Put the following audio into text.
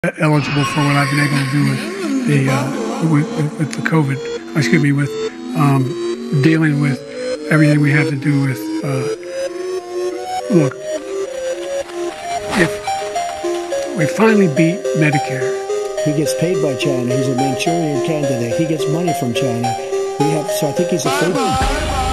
eligible for what I've been able to do with the COVID. Excuse me, with dealing with everything we had to do with. Look, if we finally beat Medicare, he gets paid by China. He's a Manchurian candidate. He gets money from China. So I think he's a favorite.